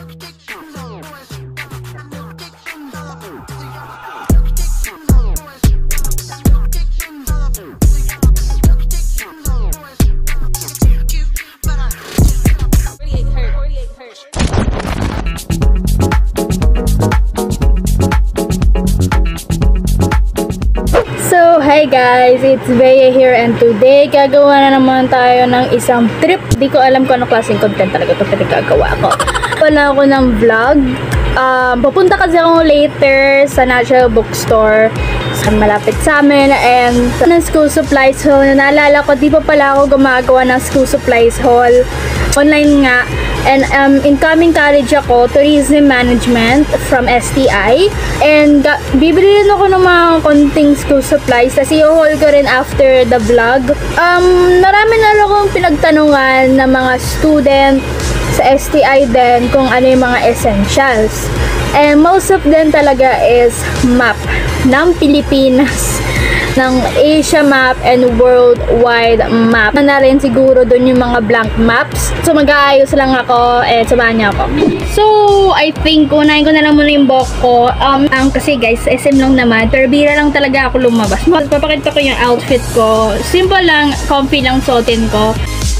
Hi guys, it's Bea here and today gagawa na naman tayo ng isang trip. Di ko alam kung ano klaseng content talaga ito pero gagawa ko. Wala ako ng vlog. Pupunta kasi ako later sa National Bookstore sa malapit sa amin and ng school supplies haul. Naalala ko, di pa pala ako gumagawa ng school supplies haul. Online nga. And incoming college ako, Tourism Management from STI. And bibili rin ako ng mga konting school supplies kasi i-haul ko rin after the vlog. Marami na akong pinagtanungan ng mga student sa STI din kung ano yung mga essentials. And most of them talaga is map ng Pilipinas, ng Asia map and worldwide map. Na rin siguro dun yung mga blank maps. So mag-aayos lang ako and samahan niyo ako. So I think unahin ko na lang muna yung buhok ko. Kasi guys, SM lang naman. Pero bira lang talaga ako lumabas. Papakita ko yung outfit ko. Simple lang, comfy lang suotin ko.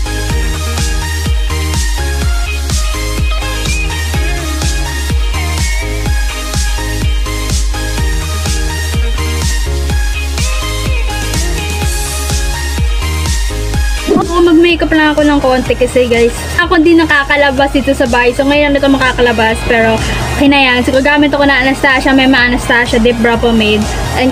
Mag-makeup lang ako ng konti kasi guys, ako din nakakalabas dito sa bahay. So ngayon na ito makakalabas pero okay na yan. So gagamit ako na Anastasia, may Anastasia Deep Brow Pomade. And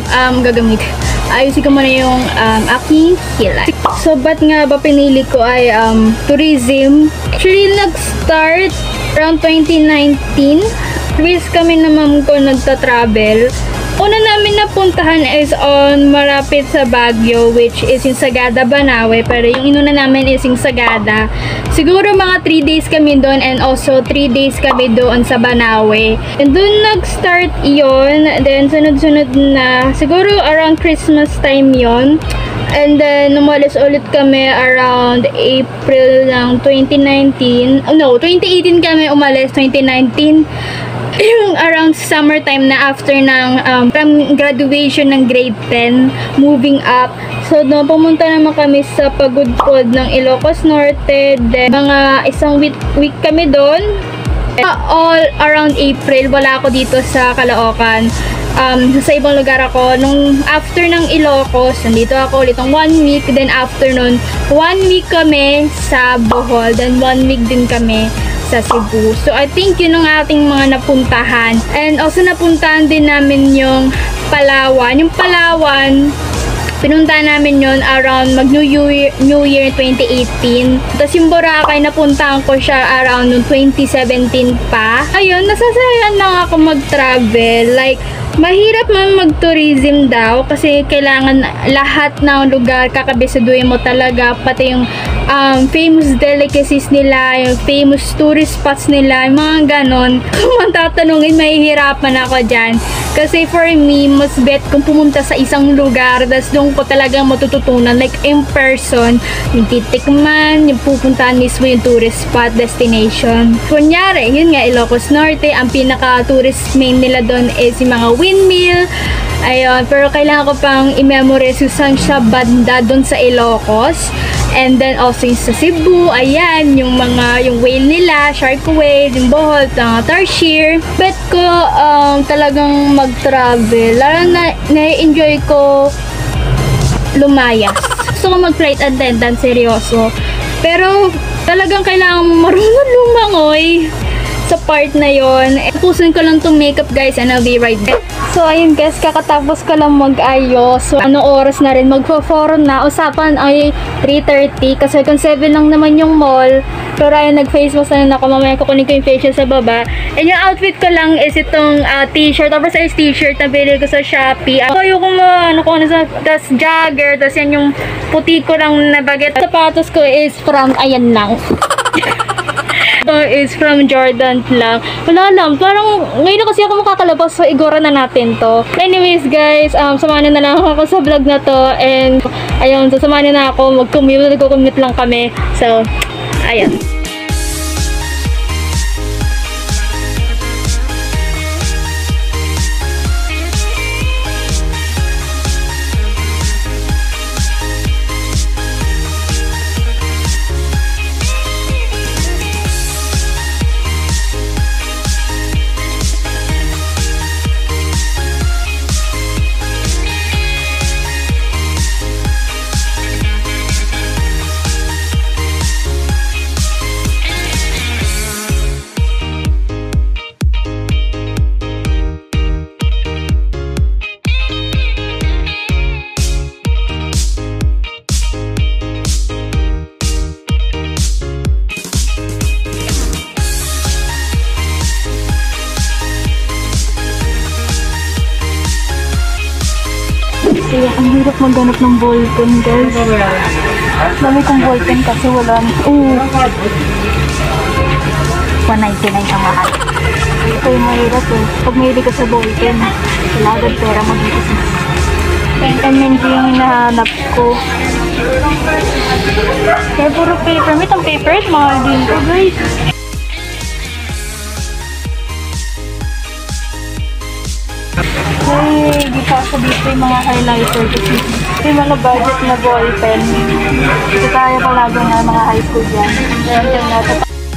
ayusin ko muna yung aking kilay. So ba't nga ba pinili ko ay tourism? Actually nag-start around 2019. Twist kami na ma'am ko nagta-travel. Una namin napuntahan is on malapit sa Baguio, which is yung Sagada, Banawe. Pero yung inuna namin is yung Sagada. Siguro mga 3 days kami doon and also 3 days kami doon sa Banawe. And doon nag-start yon. Then sunod-sunod na, siguro around Christmas time yon. And then umalis ulit kami around April ng 2019. No, 2018 kami umalis, 2019. Yung around summertime na after ng from graduation ng grade 10, moving up. So, no, pumunta naman kami sa Pagudpod ng Ilocos Norte. Then, mga isang week kami doon. All around April, wala ako dito sa Caloocan. Sa ibang lugar ako. Nung after ng Ilocos, nandito ako ulit ng 1 week. Then, after nun, 1 week kami sa Bohol. Then, 1 week din kami sa Cebu. So, I think yun ang ating mga napuntahan. And also, napuntahan din namin yung Palawan. Yung Palawan, pinuntahan namin yun around mag-New Year 2018. Tapos yung Boracay, napuntahan ko siya around noong 2017 pa. Ayun, nasasayan lang ako mag-travel. Like, mahirap man mag-tourism daw kasi kailangan lahat ng lugar kakabisaduhin mo talaga, pati yung famous delicacies nila, yung famous tourist spots nila, yung mga ganon. Kung matatanungin, mahihirapan ako dyan. Kasi for me, mas bet kung pumunta sa isang lugar, tas doon ko talagang matututunan, like in person, yung titikman, yung pupuntahan mismo yung tourist spot, destination. Kunyari, yun nga, Ilocos Norte, ang pinaka-tourist main nila doon is yung mga windmill. Ayun, pero kailangan ko pang i-memorize yung saan siya banda doon sa Ilocos. And then also yung sa Cebu, ayan, yung whale nila, shark whale, yung Bohol, tarsier. Bet ko talagang mag-travel. Lalo na-enjoy ko lumayas. Gusto ko mag-flight attendant, seryoso. Pero talagang kailangan marunong lumangoy sa part na yon. Tapusin ko lang tong makeup guys and I'll be right back. So ayun guys, kakatapos ko lang mag-ayos. So ano oras na rin, magpo-forum na. Usapan ay 3:30 kasi kung 7 lang naman yung mall. Pero ayun, nag-face mask na ako. Mamaya kukunin ko yung facial sa baba. And yung outfit ko lang is itong t-shirt, oversized t-shirt na bilhin ko sa Shopee. Ayoko tas jogger, tas yan yung puti ko lang na baget. Sapatos ko is from, ayan lang. Ito is from Jordan lang. Wala lang. Parang ngayon na kasi ako makakalabas. So, igora na natin to. Anyways, guys, samahan na lang ako sa vlog na to. And, ayun, so samahan na ako. Mag-commute. Nag-commute lang kami. So, ayun. Ang hirap maghanap ng ballpen, guys. Dami kong ballpen kasi wala na. 199 ang mahal. Ito yung mahirap eh. Pag mahilig ka sa ballpen, kailangan pera mag-iisip. MNG yung hinahanap ko. Kaya puro paper. May itong paper, mahal din ko, guys. Hey, di pa ako dito yung mga highlighter kasi yung mga budget na ballpen. Kasi tayo palagi na mga high school dyan. Kaya natin.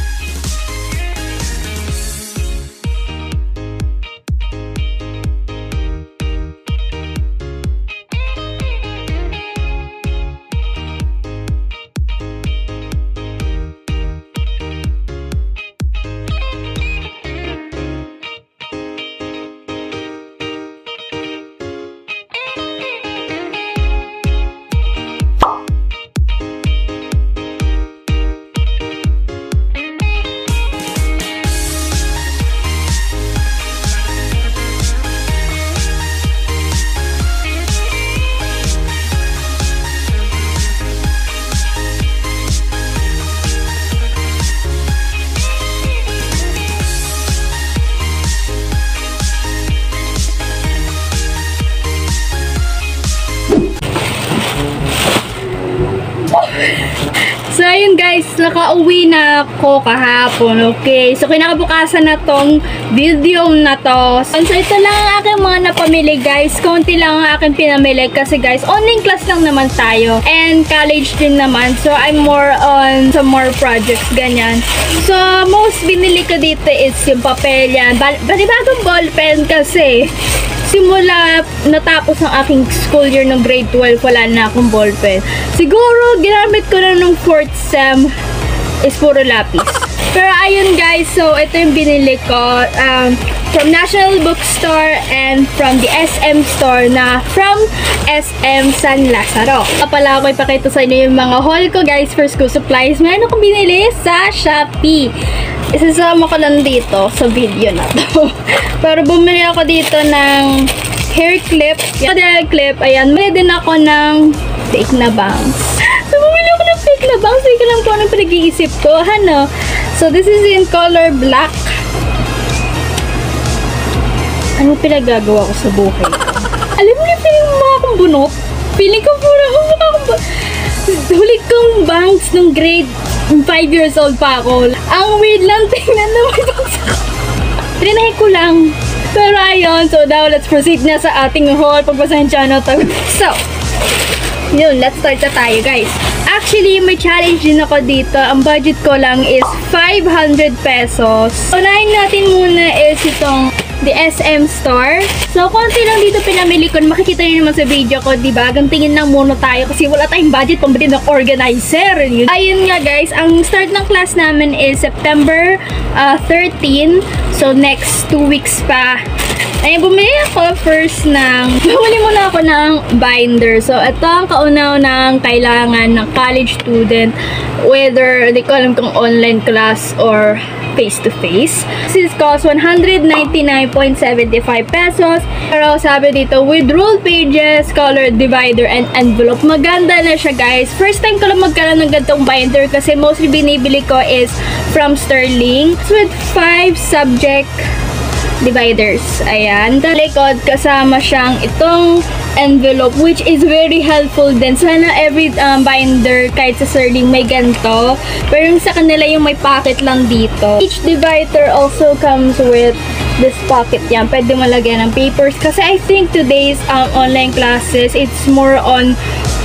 So, ayun guys, nakauwi na ako kahapon, okay? So, kinakabukasan na tong video na to. So, ito lang ang aking mga napamili, guys. Konti lang ang aking pinamili kasi, guys, online class lang naman tayo. And college din naman. So, I'm more on some more projects, ganyan. So, most binili ko dito is yung papel yan. Bagong ballpen kasi simula natapos ng aking school year ng grade 12, wala na akong ballpen. Siguro, ginamit ko na nung 4th sem is puro lapis. Pero ayun guys, so ito yung binili ko from National Bookstore and from the SM store na from SM Sanlazaro. Pala ako ipakita sa inyo yung mga haul ko guys for school supplies. Meron akong binili sa Shopee. Isasama ko lang dito sa video na to. Pero bumili ako dito ng hair clip. Yung hair clip, ayan. Bumili din ako ng fake na bangs. So, bumili ako ng fake na bangs. Hindi ko lang po anong pinag-iisip ko. Ano? So, this is in color black. Ano pinagagawa ko sa buhay? Alam mo na, feeling mo akong bunot? Feeling ko pura mukha akong bunot. Huli kong bangs nung grade 5 years old pa ako. Ang weird lang tingnan na may bangs ako. Trinahe ko lang. Pero ayun, so now let's proceed na sa ating haul. Pagbasahin siya na to. So, yun, let's start na tayo guys. Actually, may challenge din ako dito. Ang budget ko lang is 500 pesos. Unahin natin muna is itong the SM store. So, konti lang dito pinamili ko. Makikita niyo naman sa video ko, diba? Gantingin lang muna tayo kasi wala tayong budget pambili ng organizer. Ayun nga guys, ang start ng class namin is September 13. So, next 2 weeks pa. Ay, bumili ako first bumili muna ako ng binder. So, ito ang kauna-unang kailangan ng college student, whether di ko alam kung online class or face-to-face. This costs 199.75 pesos. Pero sabi dito, with ruled pages, color divider, and envelope. Maganda na siya guys. First time ko lang magkaroon ng ganitong binder kasi mostly binibili ko is from Sterling. So, with 5 subject dividers. Ayan. Sa likod, kasama siyang itong envelope which is very helpful din. Sana every binder kahit sa Sterling may ganito. Pero yung sa kanila yung may pocket lang dito. Each divider also comes with this pocket yan. Pwede malagyan ng papers. Kasi I think today's online classes, it's more on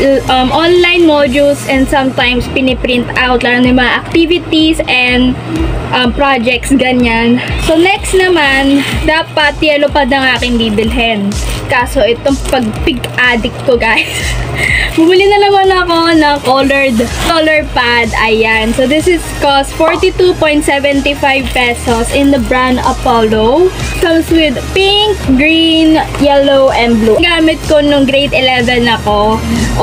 online modules and sometimes piniprint out lang ng mga activities and projects, ganyan. So, next naman, dapat yellow pad ang aking bibilhin. Kaso, itong pag-pig addict ko, guys. Bumili na naman ako ng color pad. Ayan. So, this is cost 42.75 pesos in the brand Apollo. Comes with pink, green, yellow, and blue. Gamit ko nung grade 11 ako.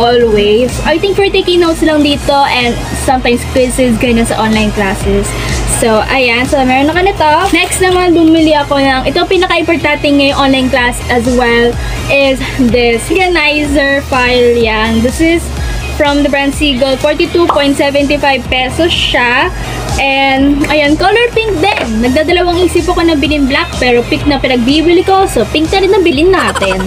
Always. I think for taking notes lang dito and sometimes quizzes, ganyan sa online classes. So, ayan. So, meron ako nito. Next naman, bumili ako ng, ito pinaka-importante ngayong online class as well, is this organizer file. Yan. This is from the brand Seagull. 42.75 pesos siya. And, ayan, color pink din. Nagdadalawang isip ako na bilhin black, pero pink na pinagbibili ko. So, pink na rin na bilhin natin.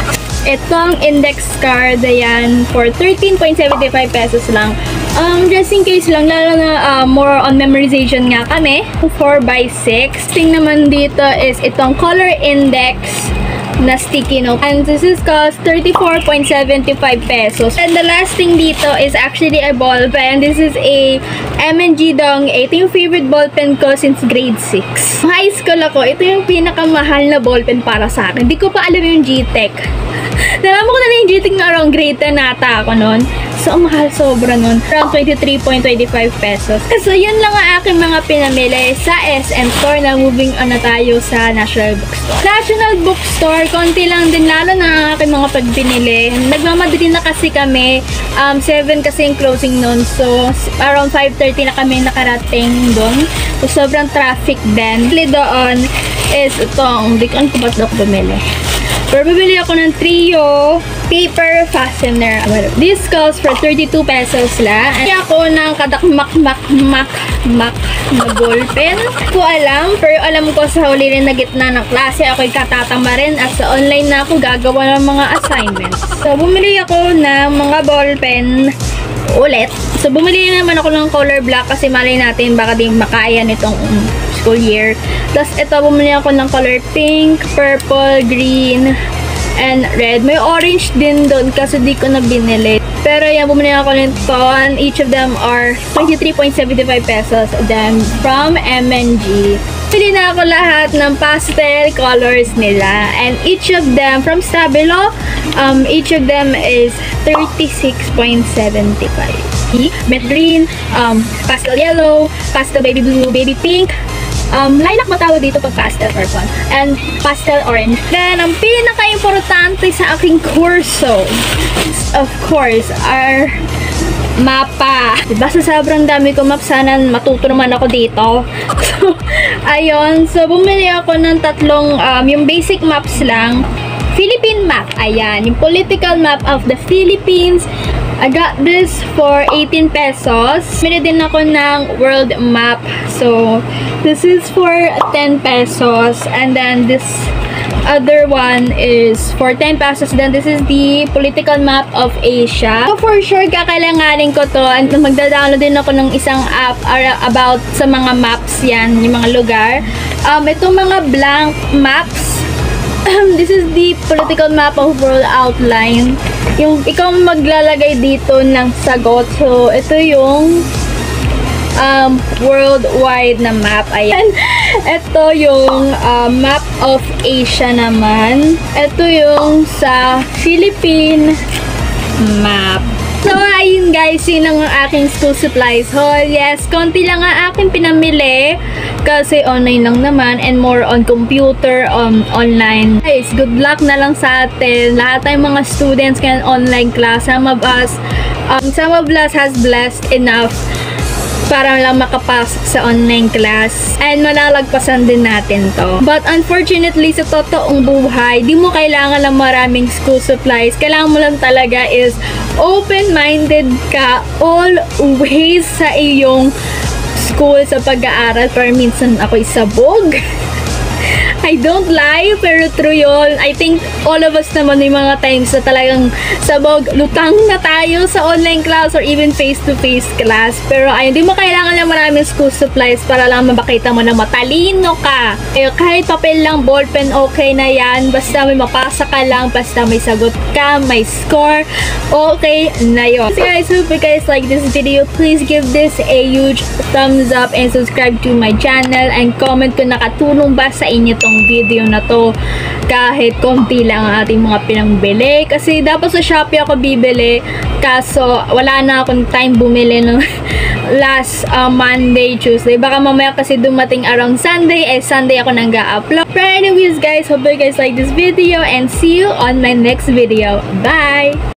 Itong index card, ayan, for 13.75 pesos lang. Just in case lang, lalo na more on memorization nga kami. 4x6. Thing naman dito is itong color index na sticky note. And this is cost 34.75 pesos. And the last thing dito is actually a ball pen. This is a M&G Dong. Ito yung favorite ball pen ko since grade 6. High school ako, ito yung pinakamahal na ball pen para sa akin. Hindi ko pa alam yung G-Tech. Nalaman ko na yung G-Tech na around grade 10 nata ako nun. So, ang mahal sobra nun. Around 23.25 pesos. So, yun lang ang aking mga pinamili sa SM Store na moving on na tayo sa National Bookstore. National Bookstore, konti lang din lalo na ang aking mga pagbinili. Nagmamadali na kasi kami. 7 kasi yung closing nun. So, around 5:30 na kami nakarating doon. So, sobrang traffic din. Doon is itong, hindi ko ano ba't ako bumili. Pero bibili ako ng trio paper fastener. This costs for 32 pesos lang. Kaya ako ng kadakmak-mak-mak na ballpen. Ko alam, pero alam ko sa huli rin na gitna ng klase, ako'y katatama rin at sa online na ako gagawa ng mga assignments. So, bumili ako ng mga ballpen ulit. So, bumili naman ako ng color black kasi malay natin baka din makaya nitong school year. Tapos, ito, bumili ako ng color pink, purple, green, and red. May orange din doon kasi di ko na binili. Pero yan, bumili ako nito. And each of them are 23.75 pesos. Then, from M&G. Pili na ako lahat ng pastel colors nila. And each of them, from Stabilo, each of them is 36.75. Mint green, pastel yellow, pastel baby blue, baby pink, lilac ba tawag dito pag pastel purple, and pastel orange. Then, ang pinaka-importante sa aking kurso, of course, are mapa. Diba sa sobrang dami ko map, sana matuto naman ako dito. So, ayun. So, bumili ako ng tatlong, yung basic maps lang. Philippine map. Ayan. Yung political map of the Philippines. I got this for 18 pesos. Bili din ako ng world map. So, this is for 10 pesos. And then, this other one is for 10 pesos. Then, this is the political map of Asia. So, for sure, kakailanganin ko to. And magda-download din ako ng isang app about sa mga maps yan, yung mga lugar. Itong mga blank maps, this is the political map of world outline. Yung ikaw maglalagay dito ng sagot. So, ito yung worldwide na map. Ayan. Ito yung map of Asia naman. Ito yung sa Philippine map. So, ayun guys, yun ang aking school supplies. So, yes, konti lang ang aking pinamili kasi online lang naman and more on computer, online. Guys, good luck na lang sa atin. Lahat tayong mga students can online class. Some of us has blessed enough para lang makapasok sa online class and malalagpasan din natin to. But unfortunately, sa totoong buhay, di mo kailangan ng maraming school supplies. Kailangan mo lang talaga is open-minded ka always sa iyong school, sa pag-aaral. Pero minsan ako'y sabog. I don't lie, pero true yun. I think all of us naman may mga times na talagang sabog, lutang na tayo sa online class or even face-to-face class. Pero ayun, di mo kailangan ng maraming school supplies para lang mabakita mo na matalino ka. Eh, kahit papel lang, ballpen, okay na yan. Basta may mapasa ka lang, basta may sagot ka, may score, okay na yun. So guys, hope you guys like this video. Please give this a huge thumbs up and subscribe to my channel and comment kung nakatulong ba sa inyo tong video na to. Kahit konti lang ang ating mga pinangbili. Kasi dapat sa Shopee ako bibili. Kaso wala na akong time bumili ng last Monday, Tuesday. Baka mamaya kasi dumating around Sunday. Sunday ako nang ga-upload. But anyways guys, hope you guys like this video and see you on my next video. Bye!